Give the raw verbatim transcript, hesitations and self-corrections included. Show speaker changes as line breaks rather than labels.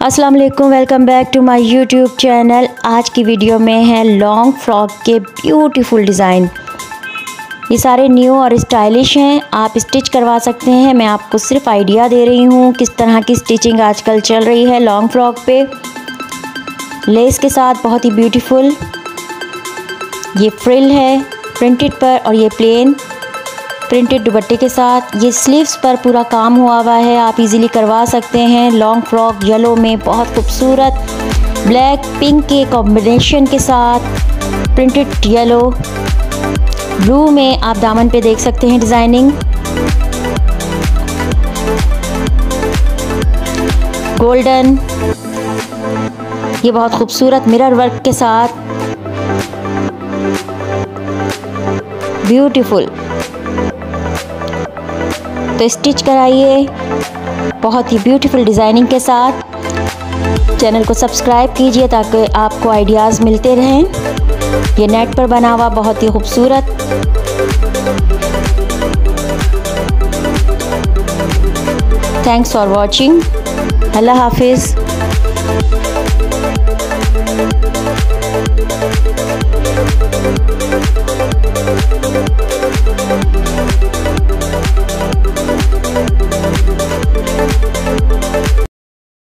अस्सलाम वालेकुम, welcome back to my YouTube channel. आज की वीडियो में है लॉन्ग फ्रॉक के ब्यूटीफुल डिज़ाइन। ये सारे न्यू और स्टाइलिश हैं, आप स्टिच करवा सकते हैं। मैं आपको सिर्फ आइडिया दे रही हूँ किस तरह की स्टिचिंग आजकल चल रही है लॉन्ग फ्रॉक पे। लेस के साथ बहुत ही ब्यूटीफुल ये फ्रिल है प्रिंटेड पर, और ये प्लेन प्रिंटेड दुपट्टे के साथ। ये स्लीव्स पर पूरा काम हुआ हुआ है, आप इजीली करवा सकते हैं। लॉन्ग फ्रॉक येलो में बहुत खूबसूरत ब्लैक पिंक के कॉम्बिनेशन के साथ, प्रिंटेड येलो ब्लू में आप दामन पे देख सकते हैं डिज़ाइनिंग। गोल्डन, ये बहुत खूबसूरत मिरर वर्क के साथ ब्यूटीफुल। तो स्टिच कराइए बहुत ही ब्यूटीफुल डिज़ाइनिंग के साथ। चैनल को सब्सक्राइब कीजिए ताकि आपको आइडियाज़ मिलते रहें। ये नेट पर बना हुआ बहुत ही खूबसूरत। Thanks for watching. अल्लाह हाफिज़।